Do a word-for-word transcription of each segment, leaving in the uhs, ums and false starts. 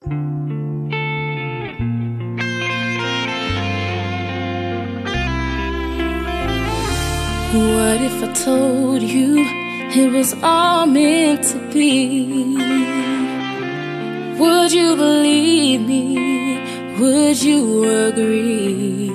What if I told you it was all meant to be? Would you believe me? Would you agree?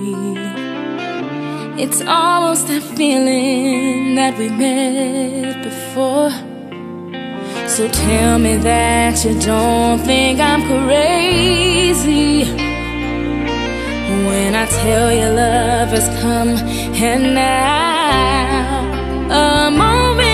It's almost that feeling that we met before. So tell me that you don't think I'm crazy when I tell you love has come and now a moment